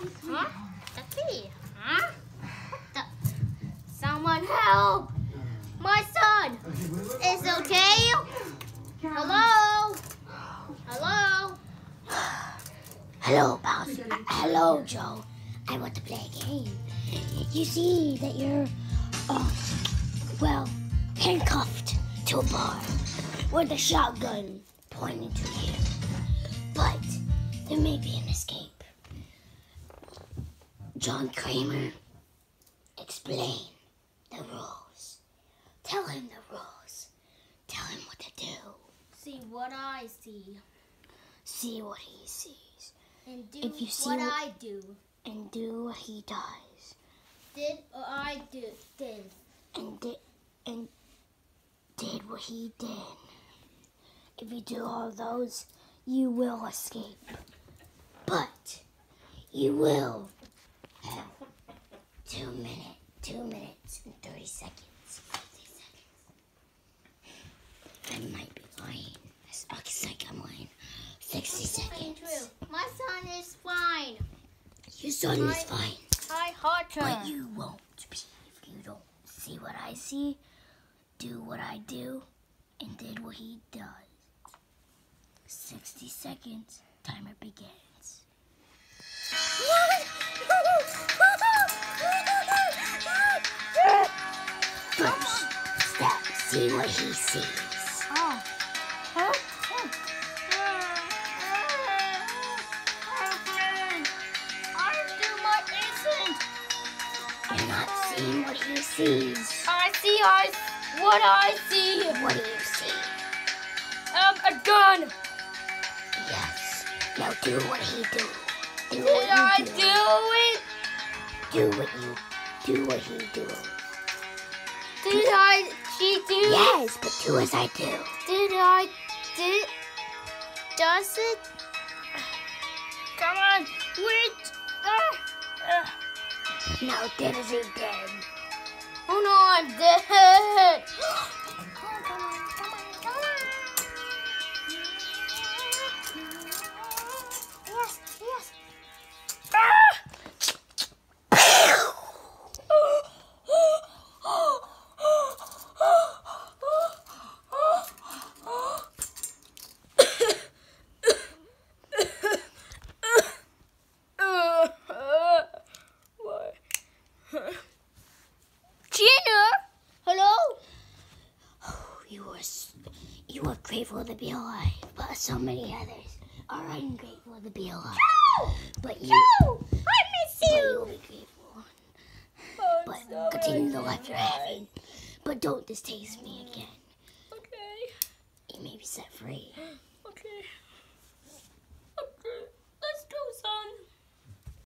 Huh? That's me. Huh? What the? Someone help! My son is okay? Hello? Hello? Hello, Bowser. Hello, Joe. I want to play a game. You see that you're, handcuffed to a bar with a shotgun pointing to you. But there may be an escape. John Kramer, explain the rules. Tell him the rules. Tell him what to do. See what I see. See what he sees. And do If you see what I do. And do what he does. Did what I did. And did what he did. If you do all those, you will escape. But you will have 2 minutes and 30 seconds. 30 seconds. I might be lying. It looks like I'm lying. 60 seconds. True. My son is fine. Your son is fine. I hurt him. But you won't be if you don't see what I see, do what I do, and did what he does. 60 seconds. Timer begins. First step, see what he sees. Oh. Huh? You're not seeing what he sees. I see what I see. What do you see? A gun. Yes. Now do what he do. Did I do it? Do what he do. She do? Yes, but do as I do. Does it? Come on, wait. Now did as he did. Oh no, I'm dead. Yes. Gina, hello? You are grateful to be alive, but so many others are ungrateful to be alive. But you, I miss but you. you'll be grateful. But continue the life you're having. But don't distaste me again. Okay. You may be set free.